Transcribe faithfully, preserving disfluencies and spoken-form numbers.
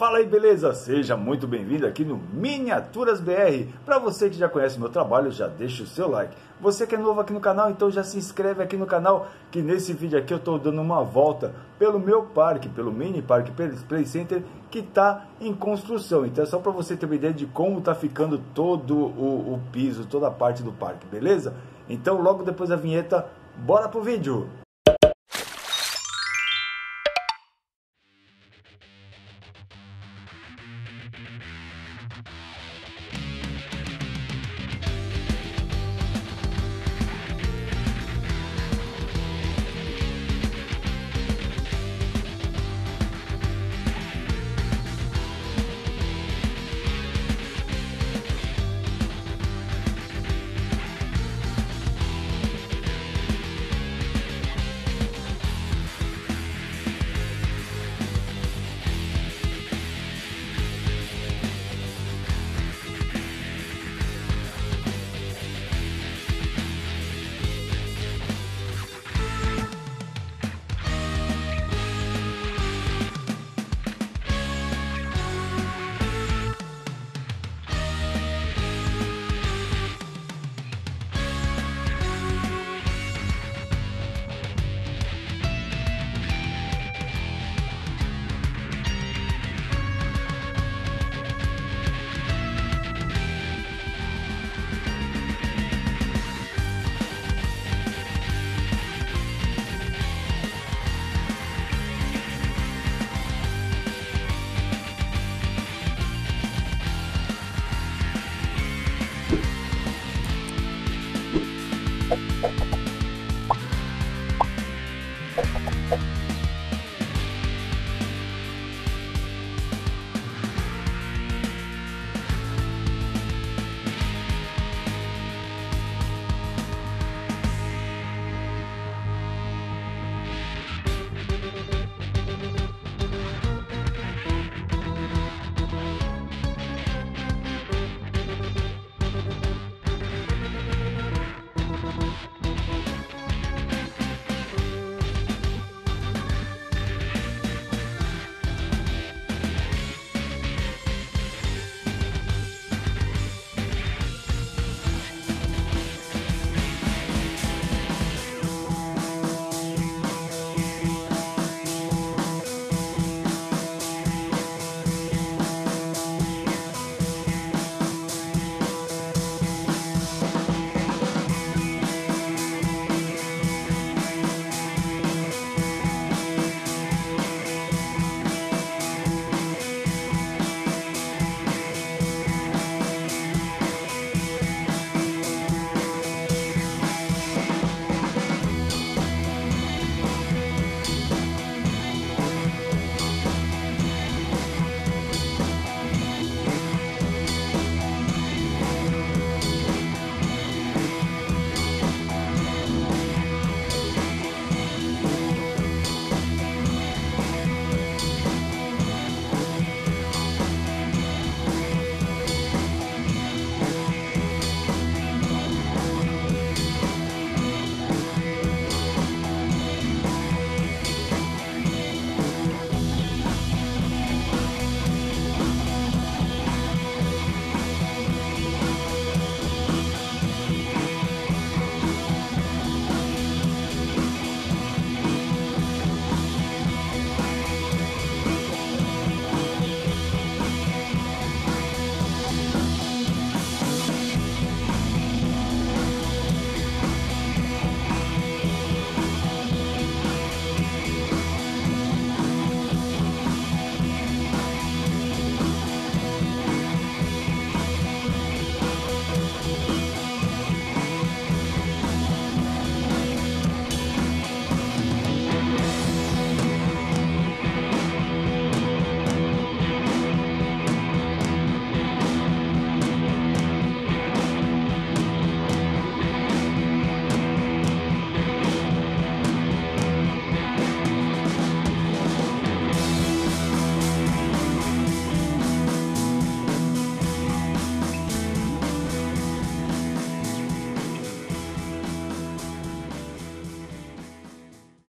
Fala aí, beleza? Seja muito bem-vindo aqui no Miniaturas B R. Para você que já conhece meu trabalho, já deixa o seu like. Você que é novo aqui no canal, então já se inscreve aqui no canal, que nesse vídeo aqui eu estou dando uma volta pelo meu parque, pelo Mini Parque Play Center, que está em construção. Então é só para você ter uma ideia de como está ficando todo o, o piso, toda a parte do parque, beleza? Então logo depois da vinheta, bora pro vídeo!